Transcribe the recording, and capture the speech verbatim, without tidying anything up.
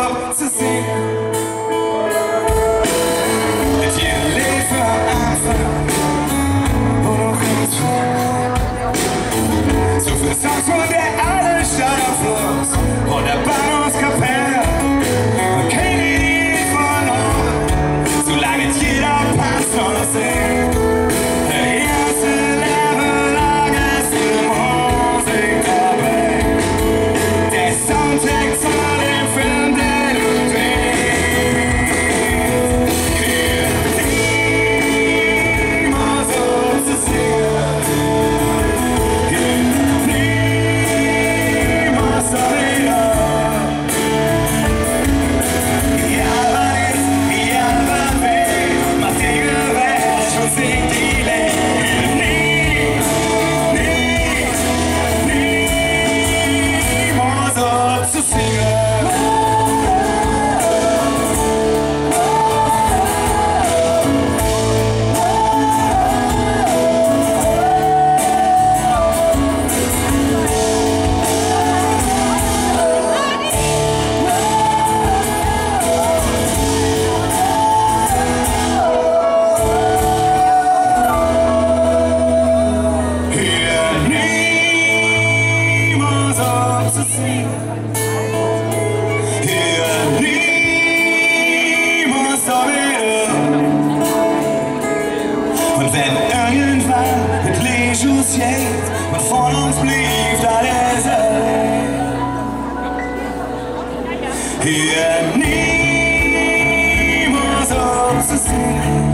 op zu singen. Het je leven aanvangt, wo noch nichts fehlt. So viel Songs von der alle Stadt auf los und der Bahnhofskapelle. Man kennt die von uns, solange es jeder passt und noch singt. Der erste Level lang ist die Musik dabei. Der Soundtrack zu dem Film, den du drehst. Hier niemals so zu singen. Hier niemals so wieder. Ja, weiß, ja, weiß, macht die Gewäsch und singt die Leben. Nie, nie, niemals so zu singen. Hier niemals so zu singen. Hier niemals so wieder. Und wenn irgendwann het licht ausgeht, was von uns blieb, das ist es. Hier niemals so zu singen.